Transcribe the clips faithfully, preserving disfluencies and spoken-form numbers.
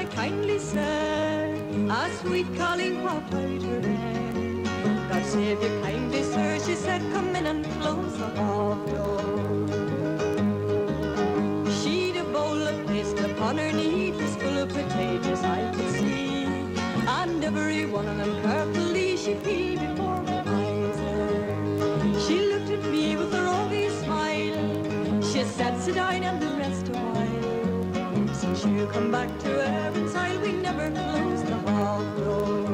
I kindly said, a sweet calling popped out her head. God save you kindly, sir, she said, come in and close the hall door. She'd a bowl of paste upon her knee, it was full of potatoes I could see, and every one of them carefully she peeled before my eyes there. She looked at me with a roguey smile, she said, sit down and rest a while. Since you come back to Evansisle, we never closed the hall door.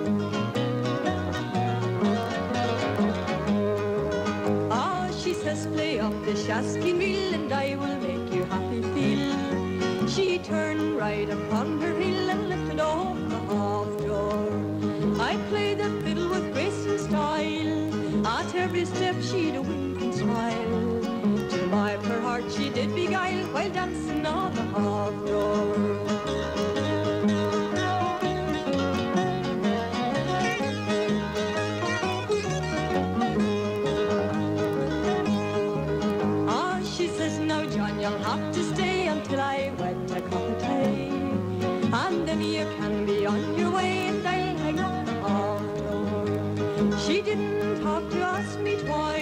Ah, she says, play up the Shaskin reel and I will make you happy feel. She turned right upon her heel and lifted off the half door. I played that fiddle with grace and style, at every step she'd a wink and smile. To my her heart she did beguile while dancing on the half door. Ah, she says, now John, you'll have to stay until I wet a cup of tea, and then you can be on your way and I'll hang up the half door. She didn't have to ask me twice,